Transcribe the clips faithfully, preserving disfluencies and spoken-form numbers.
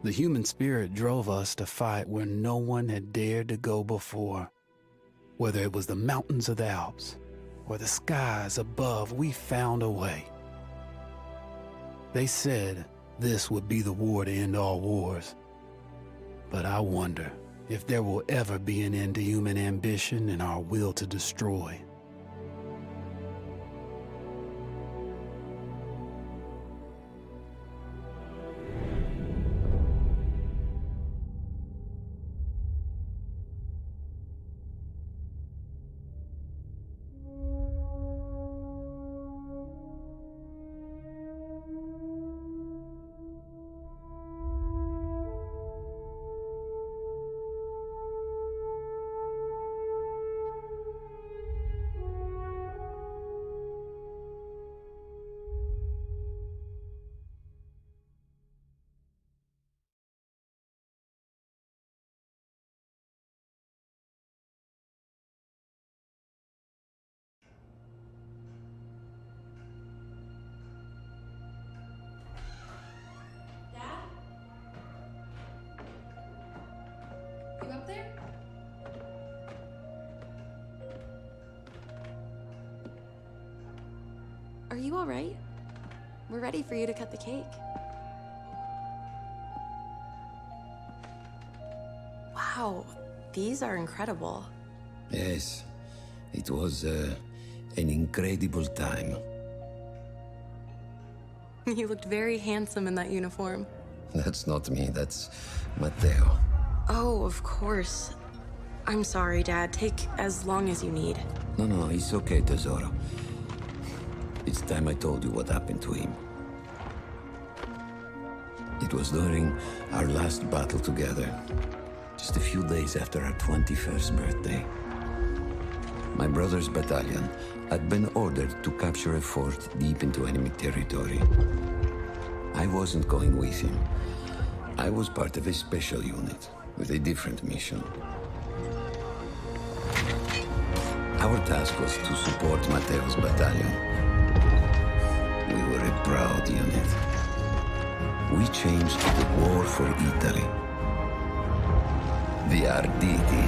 The human spirit drove us to fight where no one had dared to go before. Whether it was the mountains of the Alps or the skies above, we found a way. They said this would be the war to end all wars. But I wonder if there will ever be an end to human ambition and our will to destroy. Are you all right? We're ready for you to cut the cake. Wow, these are incredible. Yes, it was uh, an incredible time. You looked very handsome in that uniform. That's not me, that's Matteo. Oh, of course. I'm sorry, Dad. Take as long as you need. No, no, it's okay, Tesoro. It's time I told you what happened to him. It was during our last battle together, just a few days after our twenty-first birthday. My brother's battalion had been ordered to capture a fort deep into enemy territory. I wasn't going with him. I was part of a special unit with a different mission. Our task was to support Matteo's battalion. We were a proud unit. We changed the war for Italy. The Arditi.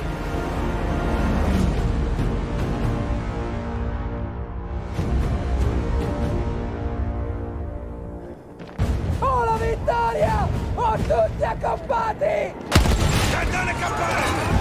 Oh, la vittoria! Oh, tutti accampati! Cannone campane!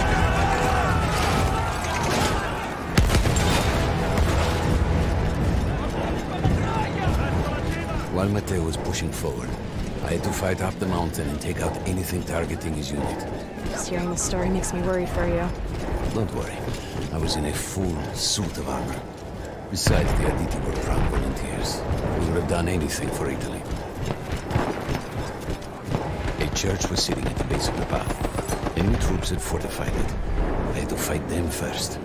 While Matteo was pushing forward, I had to fight up the mountain and take out anything targeting his unit. Just hearing the story makes me worry for you. Don't worry, I was in a full suit of armor. Besides, the Arditi were proud volunteers. We would have done anything for Italy. A church was sitting at the base of the path. Enemy troops had fortified it. I had to fight them first.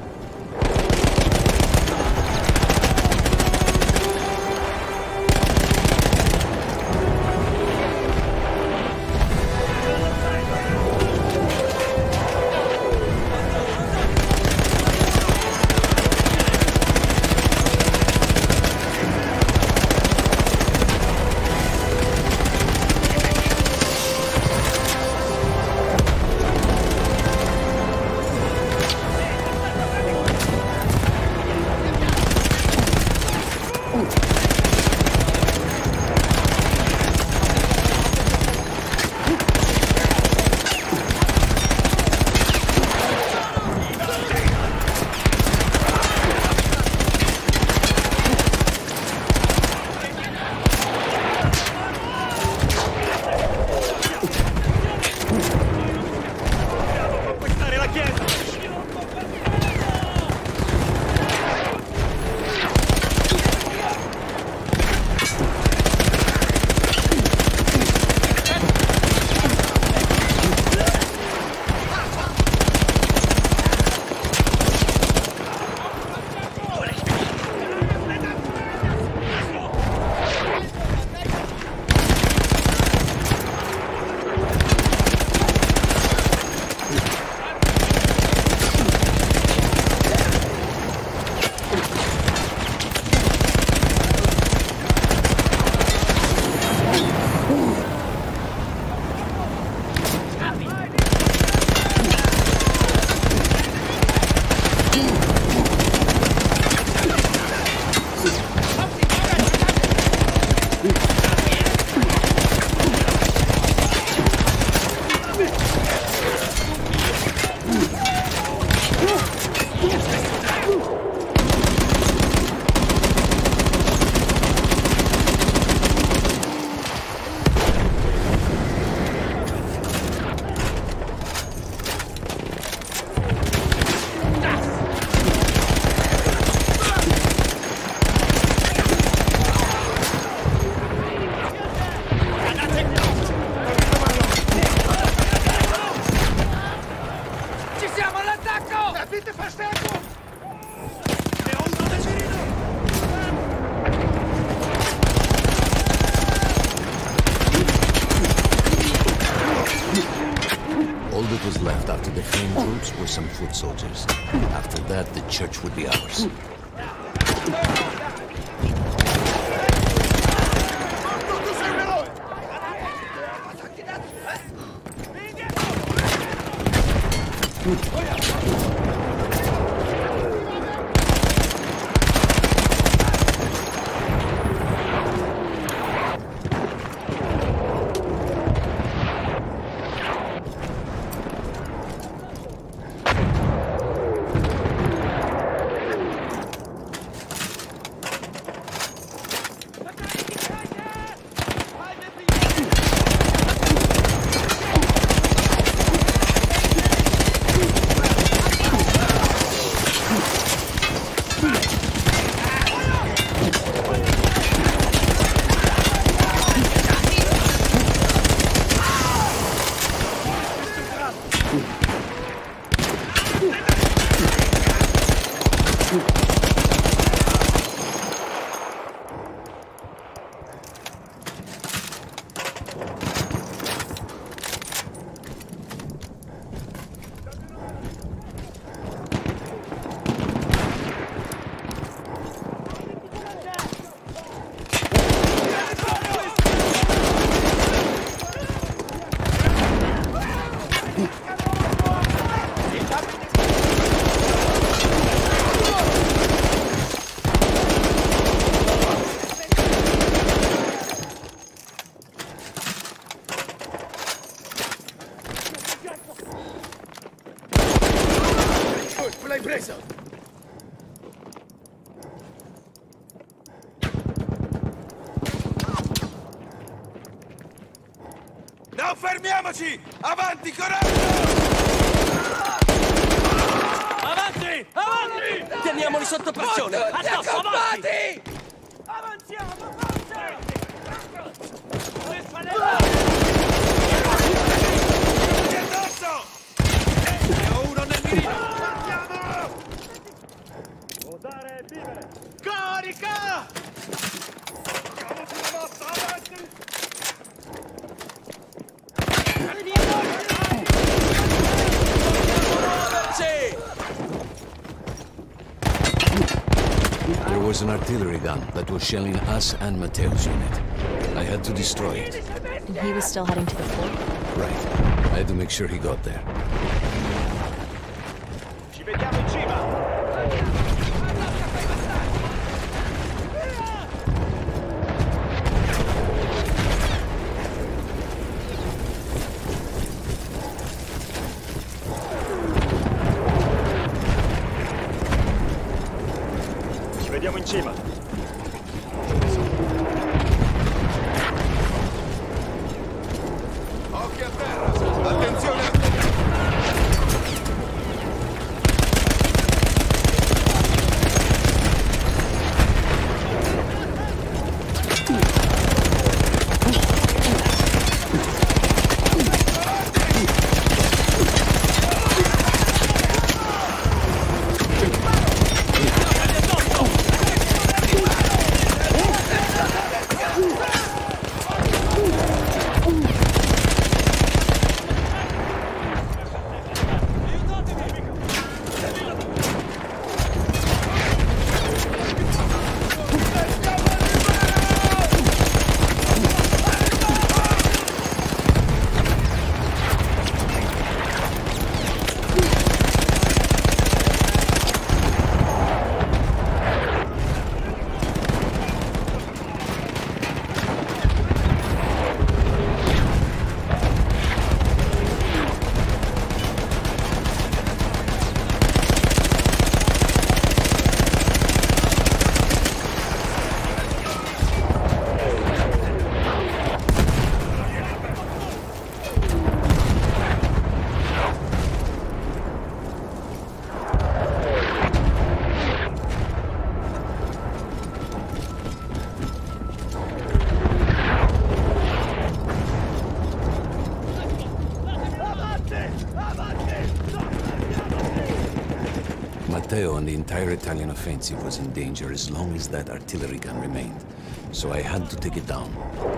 Some foot soldiers. After that, the church would be ours. Non fermiamoci! Avanti, coraggio! Avanti! Avanti! Teniamoli sotto pressione! Addosso, avanti! Avanziamo, forza! Addosso! Ne ho uno nel mirino! Partiamo! Osare e vivere! Carica! Facciamo sulla mossa, avanti! There was an artillery gun that was shelling us and Matteo's unit. I had to destroy it. And he was still heading to the fort? Right. I had to make sure he got there. Ci vediamo in cima! Vediamo in cima. Occhi a terra! Attenzione! on the entire Italian offensive was in danger as long as that artillery gun remained. So I had to take it down.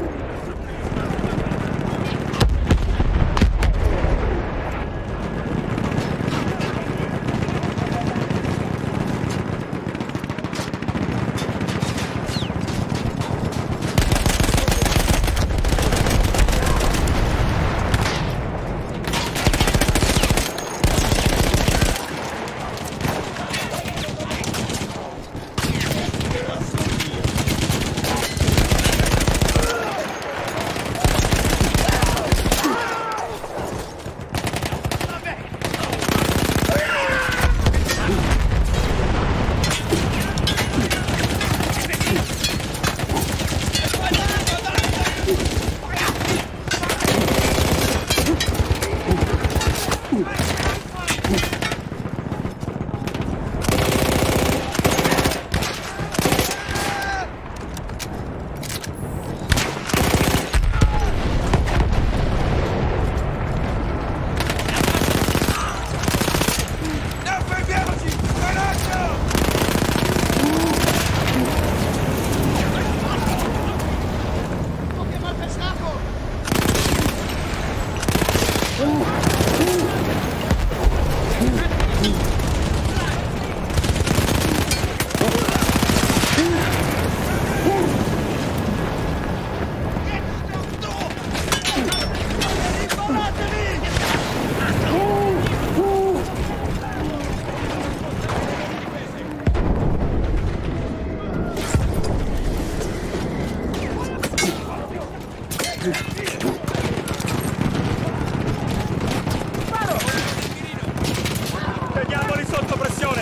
Teniamoli sotto pressione!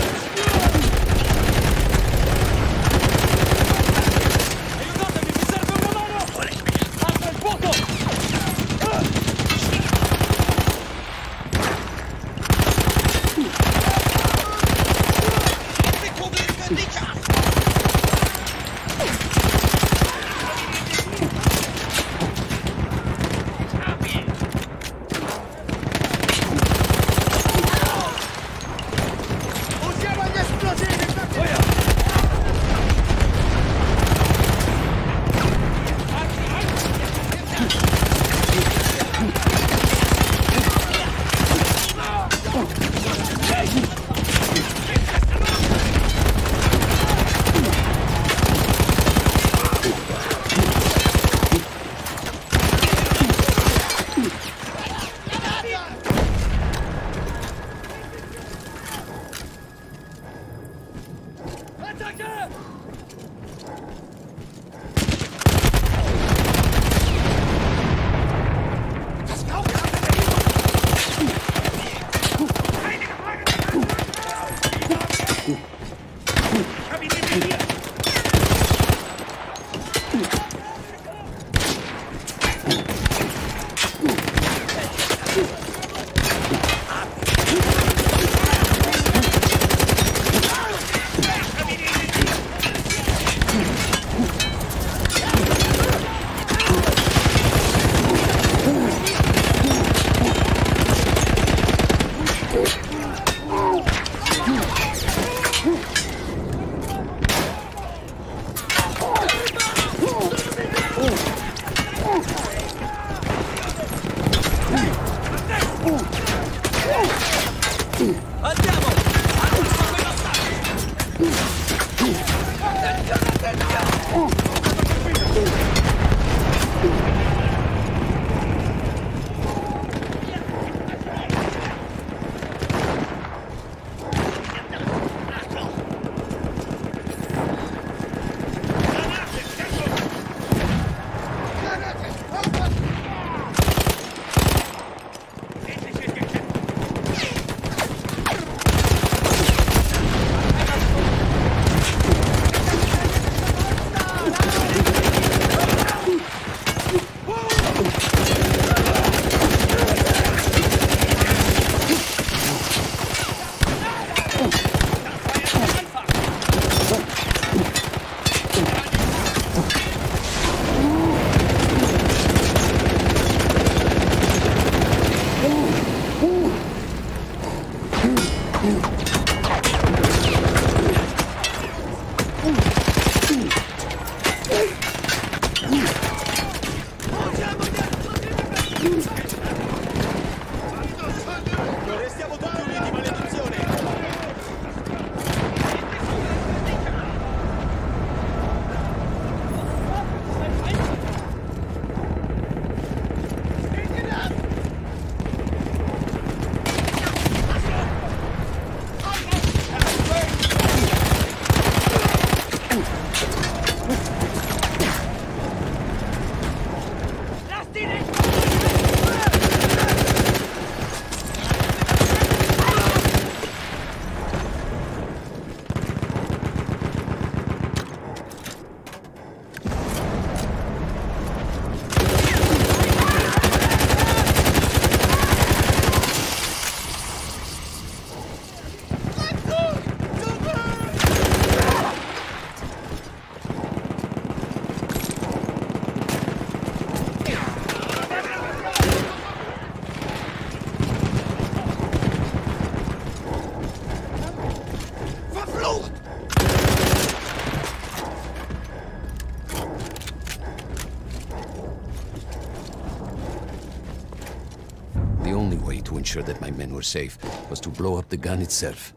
Aiutatemi, mi serve una mano! Alza il fuoco! Whoa! Non restiamo tutti uniti, maledizione! The only way to ensure that my men were safe was to blow up the gun itself.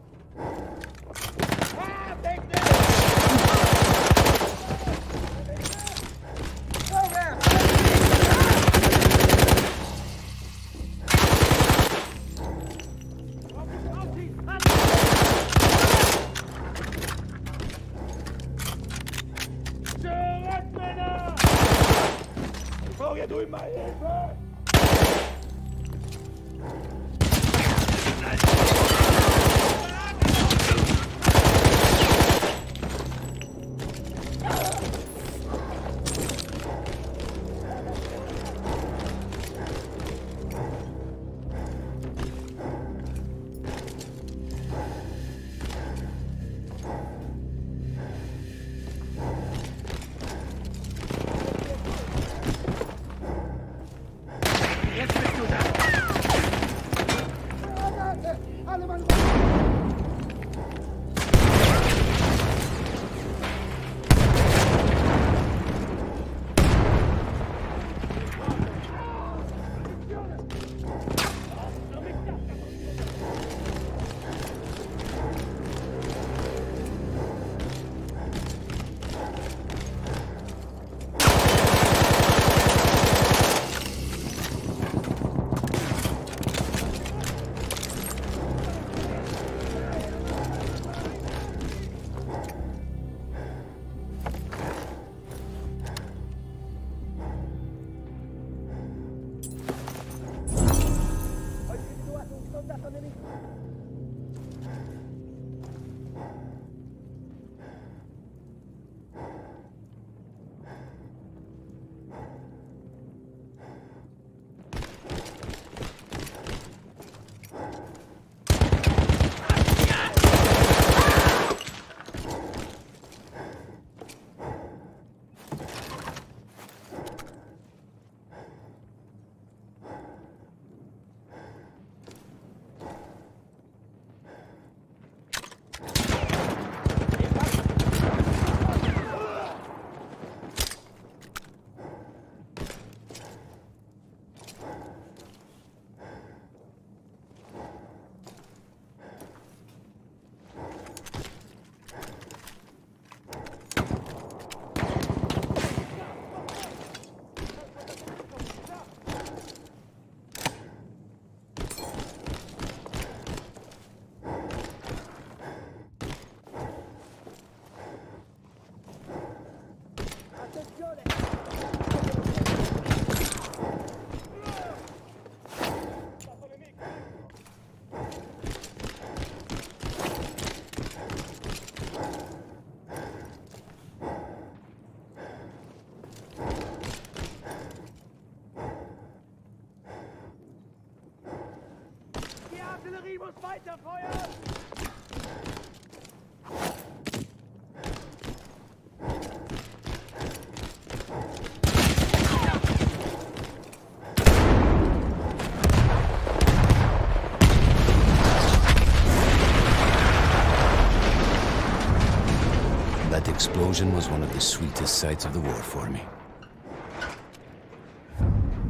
That explosion was one of the sweetest sights of the war for me. But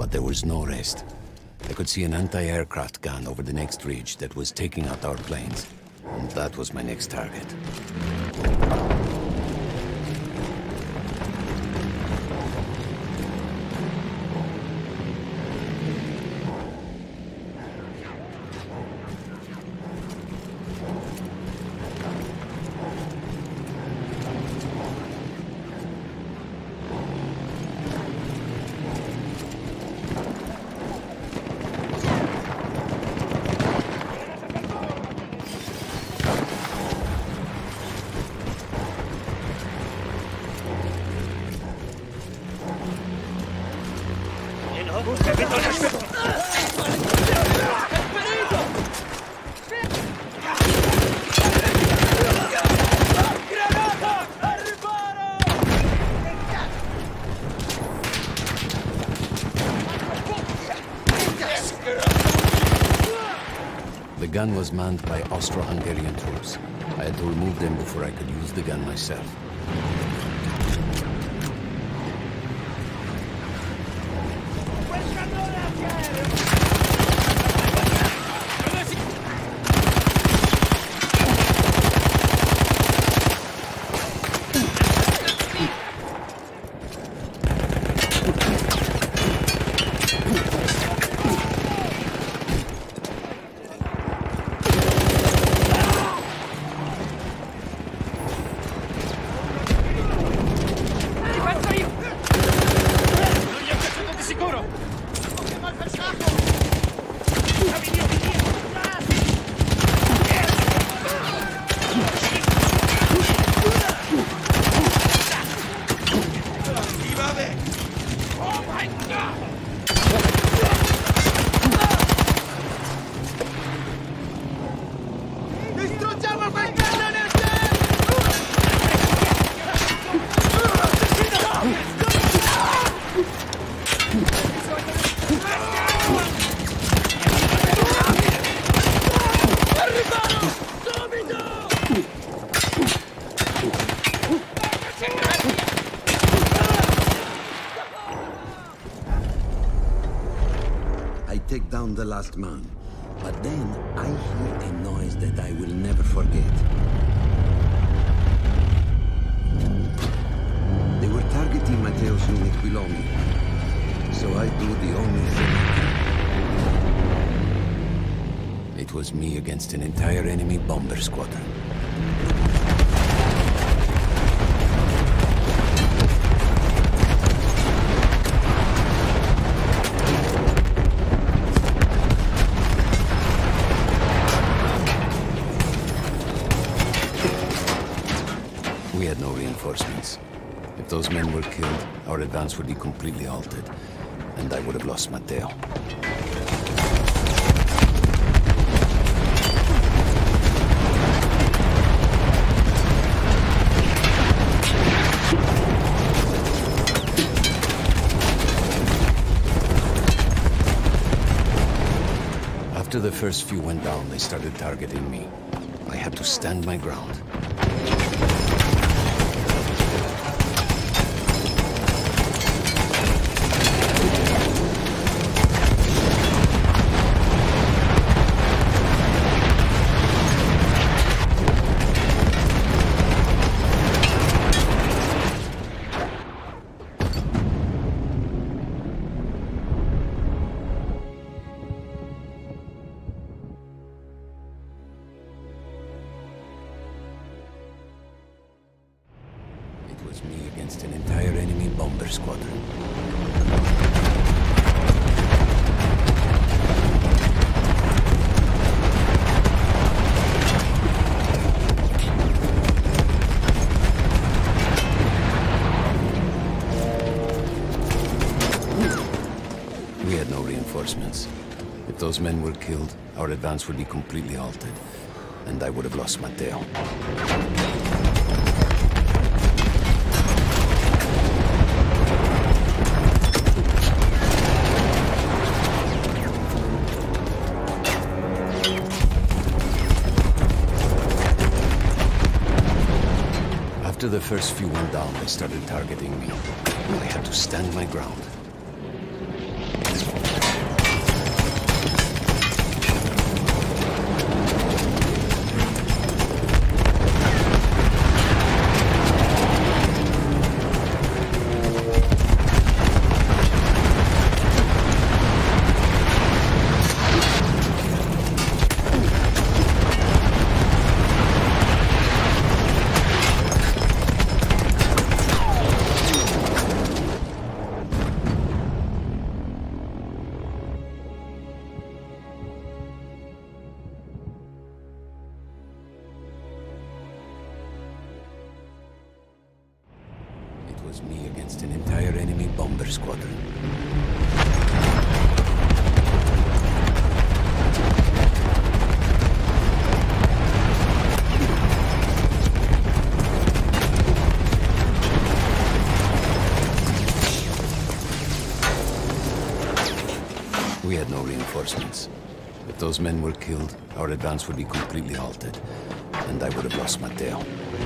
But there was no rest. I could see an anti-aircraft gun over the next ridge that was taking out our planes. And that was my next target. The gun was manned by Austro-Hungarian troops. I had to remove them before I could use the gun myself. Take down the last man, but then I hear a noise that I will never forget. They were targeting Mateusz Numic-Wilomi, so I do the only thing I can. It was me against an entire enemy bomber squadron. We had no reinforcements. If those men were killed, our advance would be completely halted, and I would have lost Matteo. After the first few went down, they started targeting me. I had to stand my ground. It was me against an entire enemy bomber squadron. We had no reinforcements. If those men were killed, our advance would be completely halted, and I would have lost Matteo. After the first few went down, they started targeting me. I had to stand my ground. Ember Squadron. We had no reinforcements. If those men were killed, our advance would be completely halted, and I would have lost Matteo.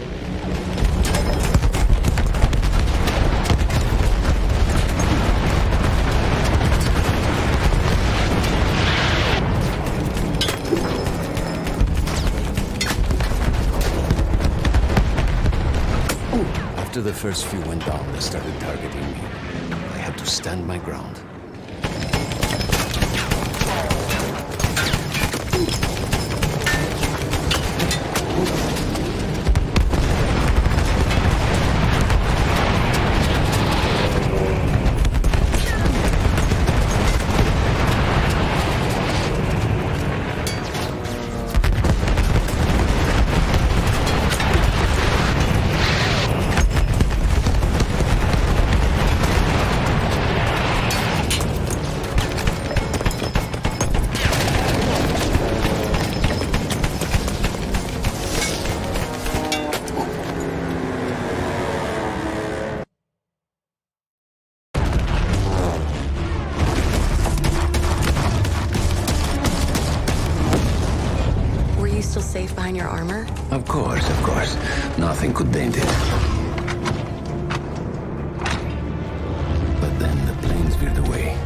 After the first few went down, they started targeting me. I had to stand my ground. Still safe behind your armor? Of course, of course. Nothing could dent it. But then the planes veered away.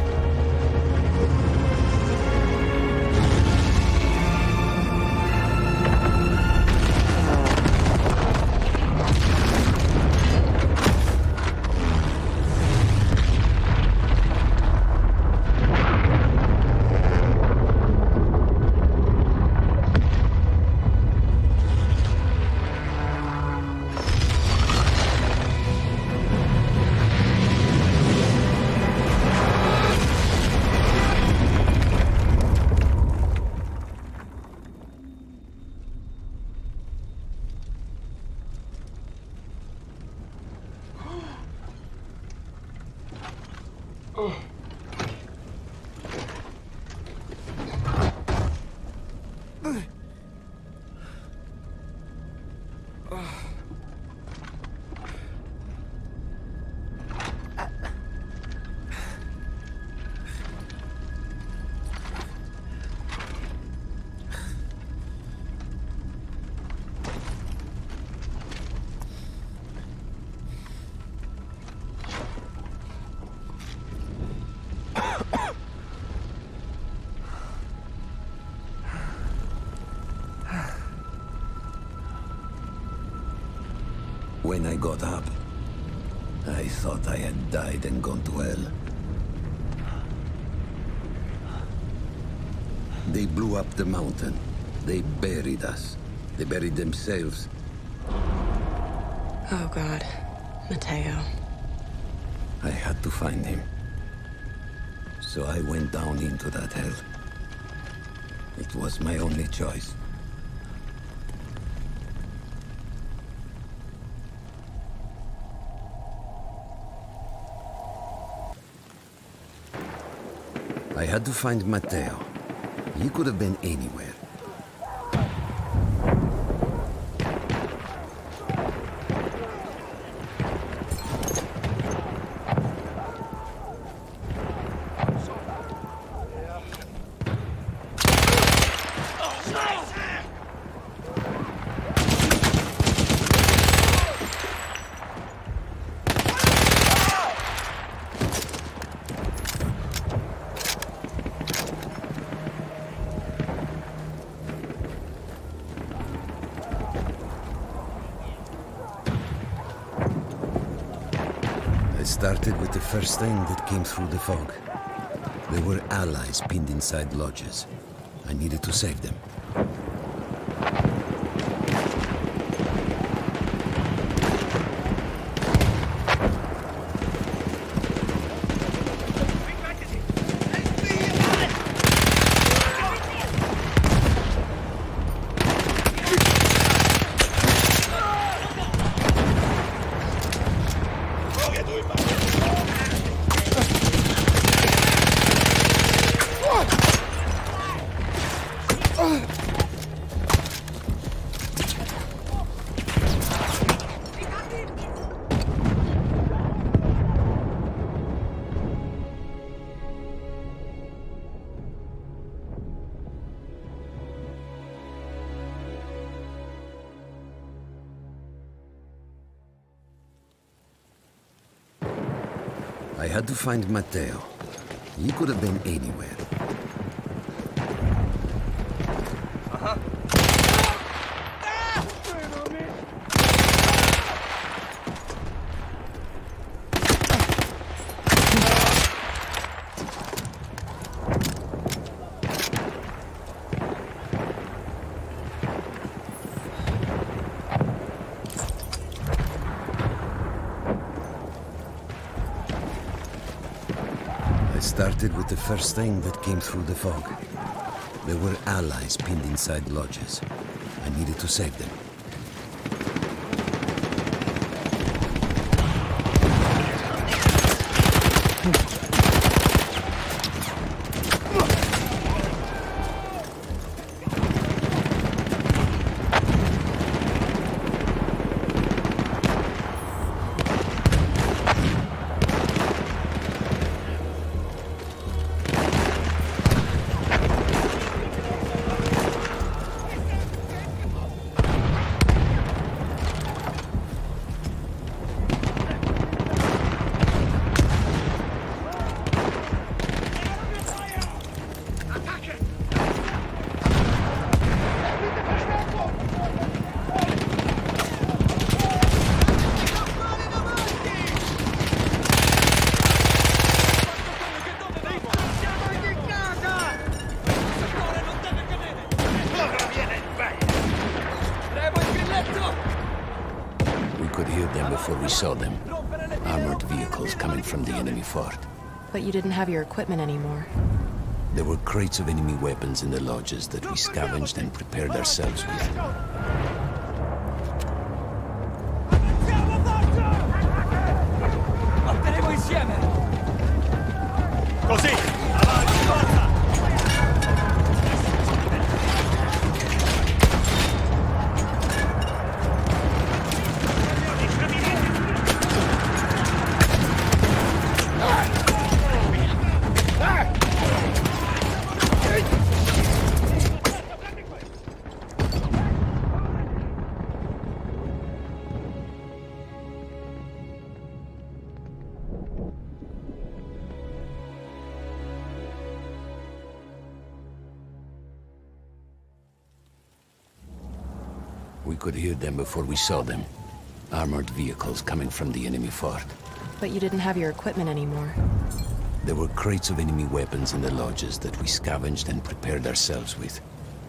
When I got up, I thought I had died and gone to hell. They blew up the mountain. They buried us. They buried themselves. Oh, God. Matteo. I had to find him. So I went down into that hell. It was my only choice. I had to find Matteo. He could have been anywhere. Started with the first thing that came through the fog. There were allies pinned inside lodges. I needed to save them. I had to find Matteo. He could have been anywhere. I started with the first thing that came through the fog. There were allies pinned inside lodges. I needed to save them. Before we saw them. Armored vehicles coming from the enemy fort. But you didn't have your equipment anymore. There were crates of enemy weapons in the lodges that we scavenged and prepared ourselves with. Batteremo insieme! Così! Avanti, forza! We could hear them before we saw them. Armored vehicles coming from the enemy fort. But you didn't have your equipment anymore. There were crates of enemy weapons in the lodges that we scavenged and prepared ourselves with.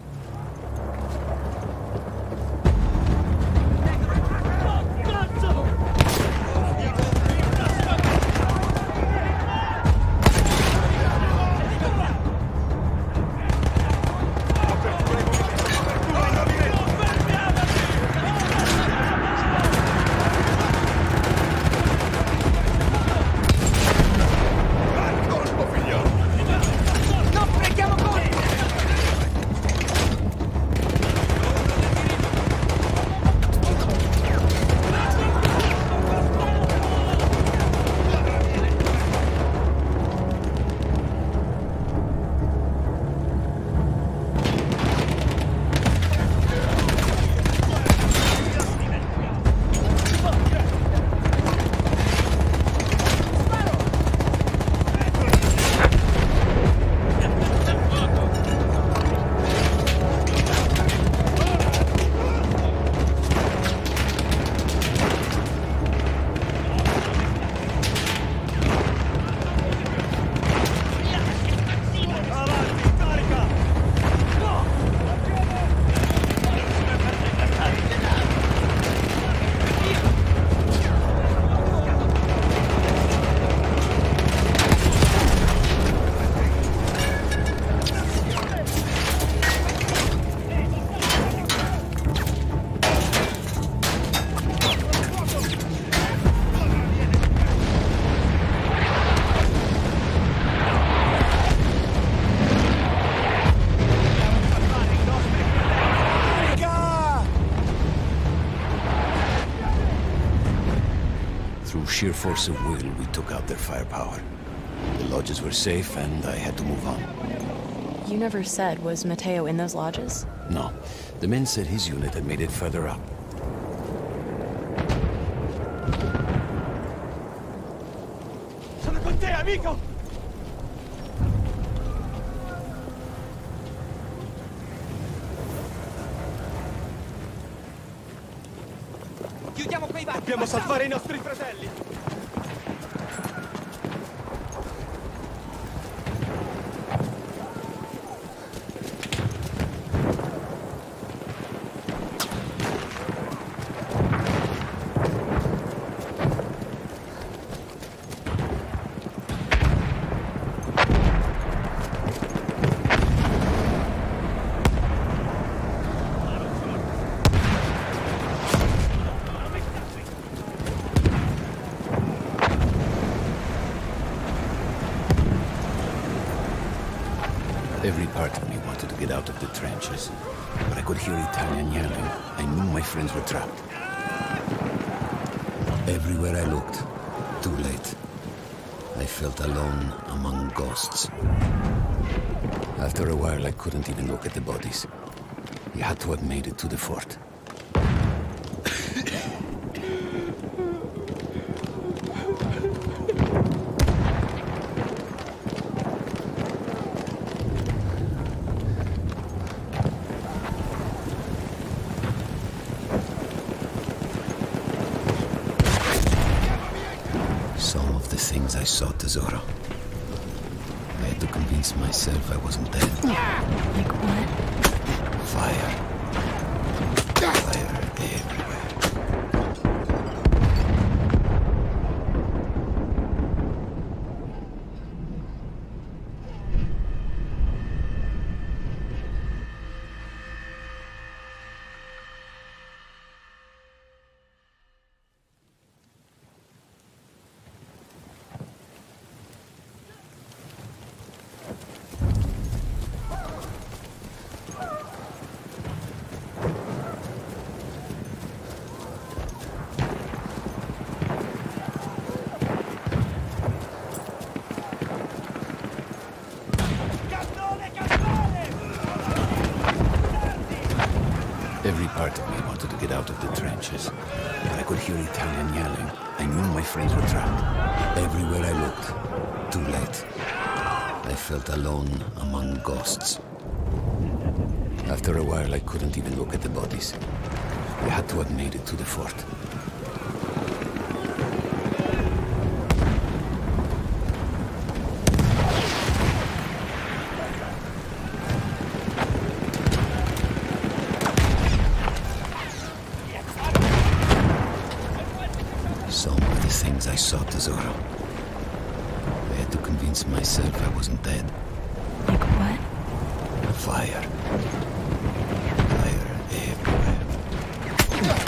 Through sheer force of will, we took out their firepower. The lodges were safe, and I had to move on. You never said, was Matteo in those lodges? No. The men said his unit had made it further up. Sono te, amico! Chiudiamo quei vagoni! Dobbiamo salvare i nostri fratelli! Every part of me wanted to get out of the trenches, but I could hear Italian yelling. I knew my friends were trapped. Everywhere I looked, too late. I felt alone among ghosts. After a while, I couldn't even look at the bodies. We had to have made it to the fort. Some of the things I saw, Tesoro. I had to convince myself I wasn't dead. Like what? Fire. Fire everywhere. Every part of me wanted to get out of the trenches, but I could hear Italian yelling. I knew my friends were trapped. Everywhere I looked, too late. I felt alone among ghosts. After a while, I couldn't even look at the bodies. We had to have made it to the fort. Some of the things I saw, Tesoro. I had to convince myself I wasn't dead. Like what? Fire. Fire everywhere.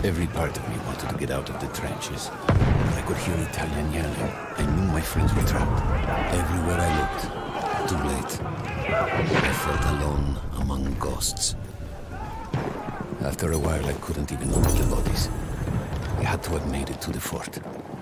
Every part of me wanted to get out of the trenches, but I could hear Italian yelling. I knew my friends were trapped. Everywhere I looked, too late. I felt alone among ghosts. After a while, I couldn't even look at the bodies. I had to have made it to the fort.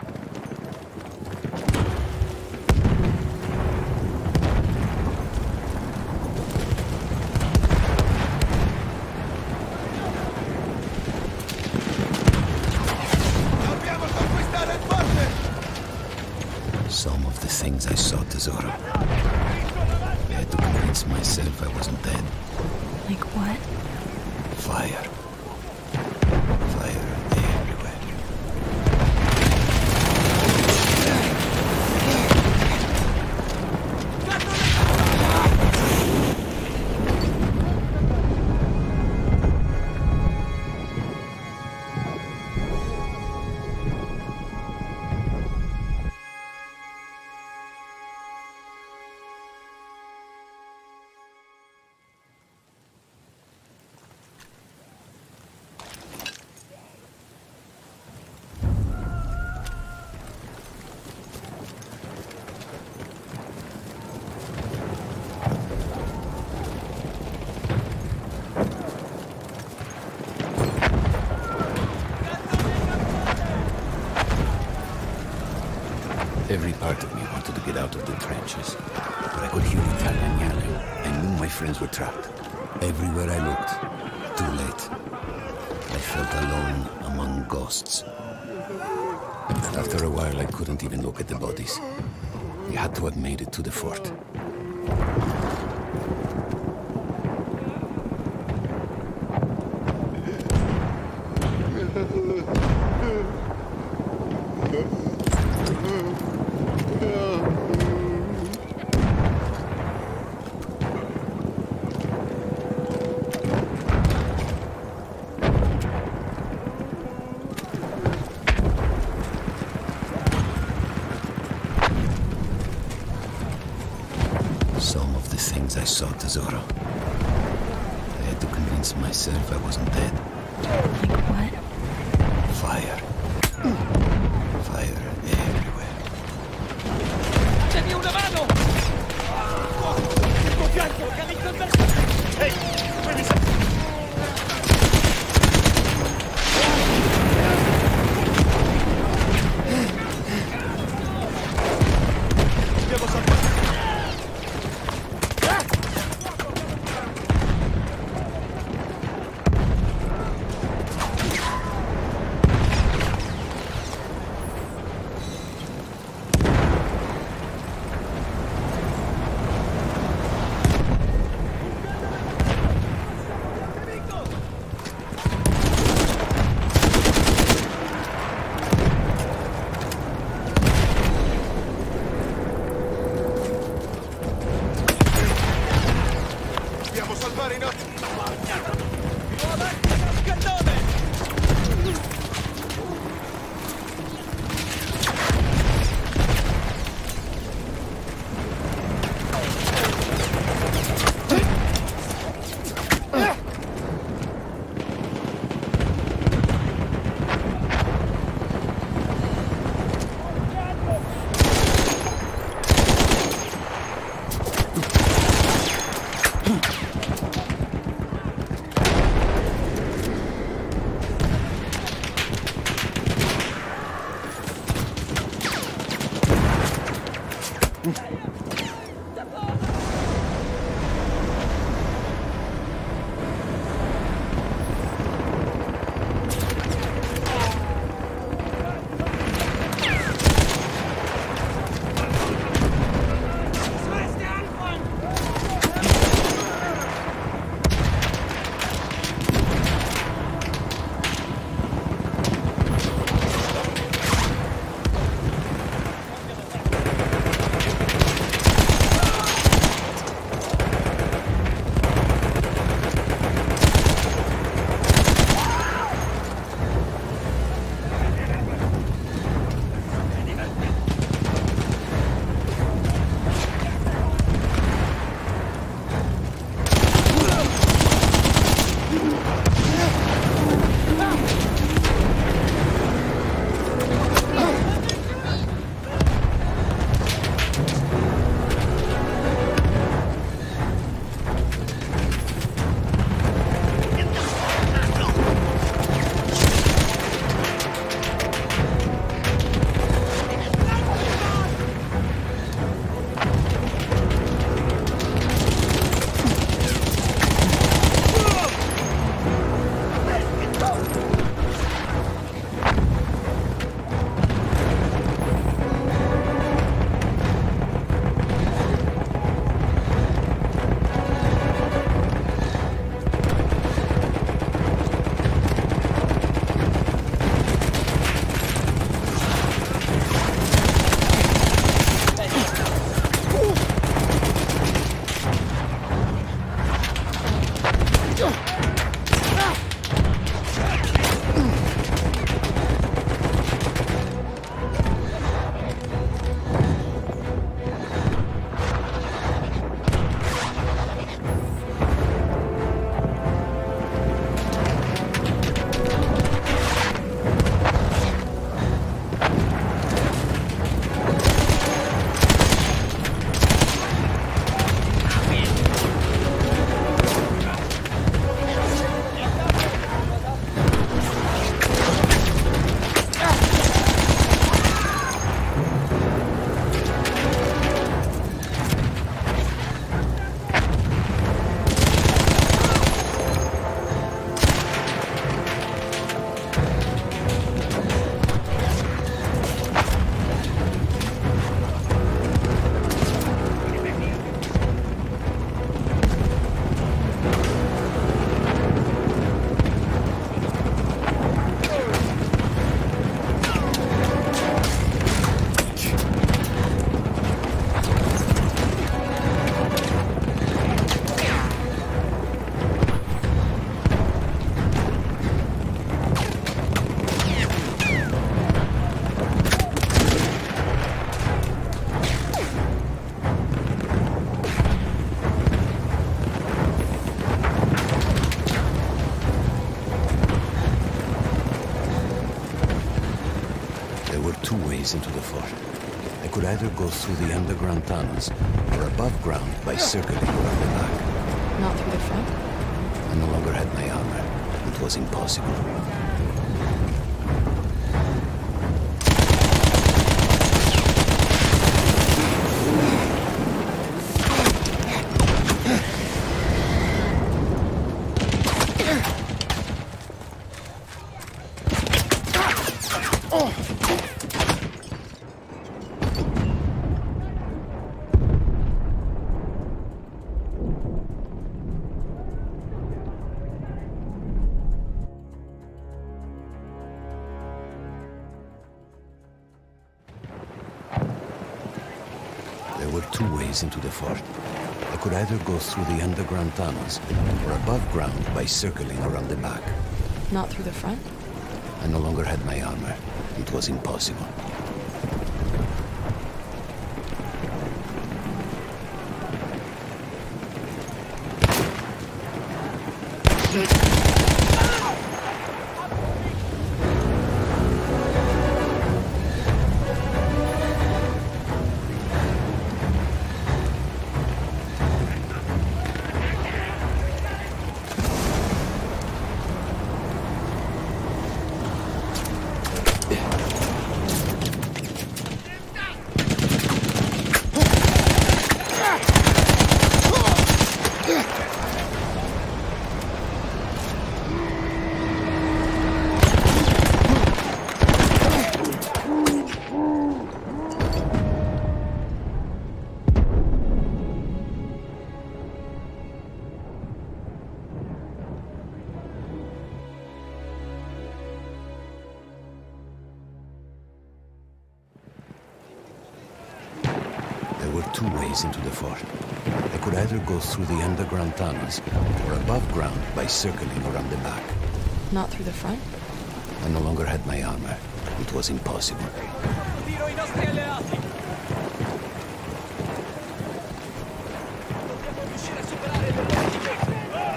Some of the things I saw, Tesoro. I had to convince myself I wasn't dead. Like what? Fire. Fire everywhere. Every part of me wanted to get out of the trenches, but I could hear Italian yelling. I knew my friends were trapped. Everywhere I looked, too late. I felt alone among ghosts. After a while, I couldn't even look at the bodies. We had to have made it to the fort. Some of the things I saw, Tesoro. I had to convince myself I wasn't dead. Like what? Fire. Fire everywhere. Tieni una mano! Il tuo fianco, carico il bersaglio! Ehi, come mi sa... Devo salvare! Salvare i nostri! Più avanti, scandone! were two ways into the fort. I could either go through the underground tunnels or above ground by circling around the back. Not through the front? I no longer had my armor. It was impossible. There were two ways into the fort. I could either go through the underground tunnels or above ground by circling around the back. Not through the front? I no longer had my armor. It was impossible. There were two ways into the fort. I could either go through the underground tunnels or above ground by circling around the back. Not through the front? I no longer had my armor. It was impossible. Tiro i nostri alleati! Dobbiamo riuscire a superare le portiche!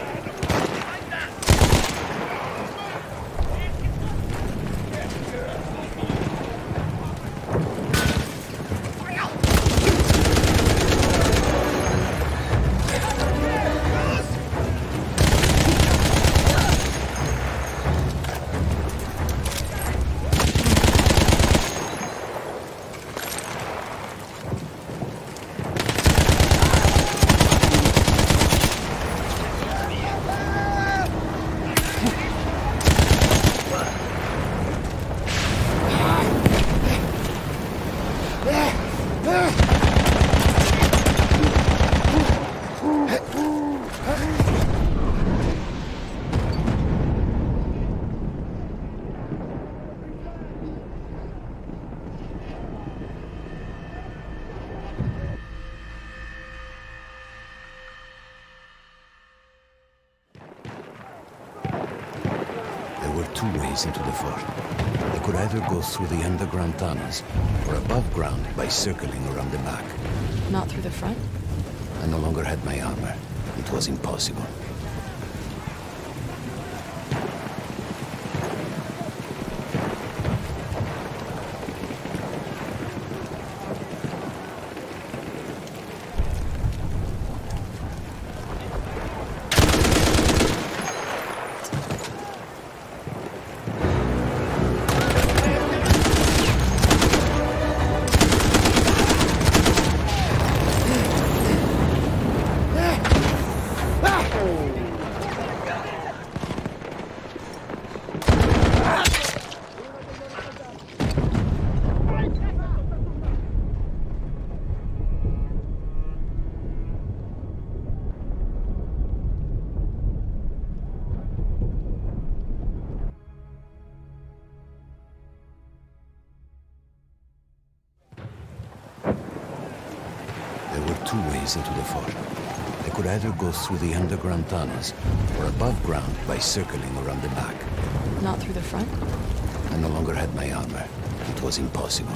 There were two ways into the fort. I could either go through the underground tunnels or above ground by circling around the back. Not through the front? I no longer had my armor. It was impossible. There were two ways into the fort. I could either go through the underground tunnels or above ground by circling around the back. Not through the front? I no longer had my armor. It was impossible.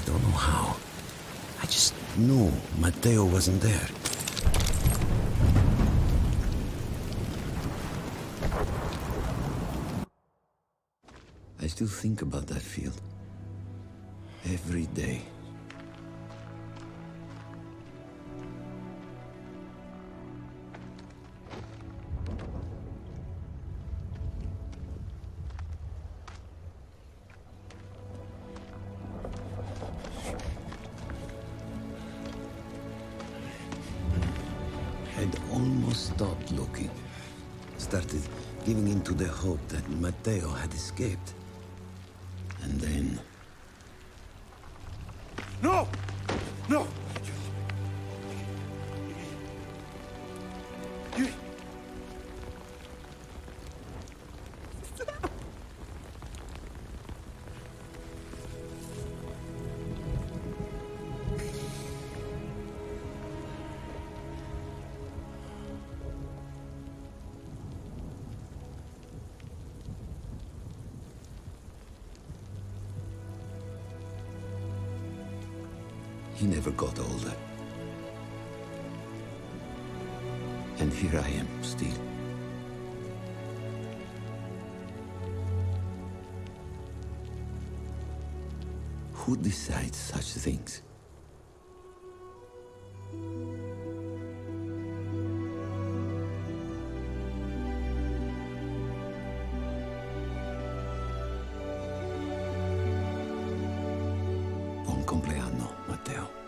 don't know how. I just knew Matteo wasn't there. I still think about that field. Every day. I'd almost stopped looking. Started giving in to the hope that Matteo had escaped. And then... No! No! You... He never got older. And here I am, still. Who decides such things? Buon compleanno, Matteo.